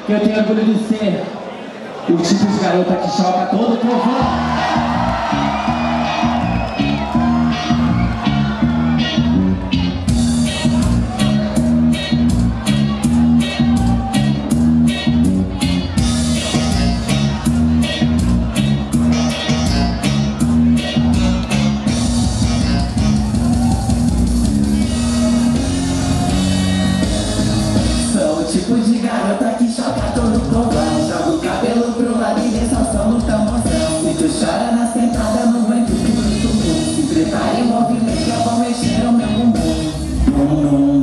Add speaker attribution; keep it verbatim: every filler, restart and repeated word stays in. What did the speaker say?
Speaker 1: que eu tenho orgulho de ser o tipo de garota que choca todo o povão.
Speaker 2: Tipo de garota que choca todo o povão. Joga o cabelo pro lado e vem salsão no tamborzão. Se tu chora na sentada, não vem tudo pro tumum. Se prepare o movimento que é bom mexer o meu bumbum. Bum, bum.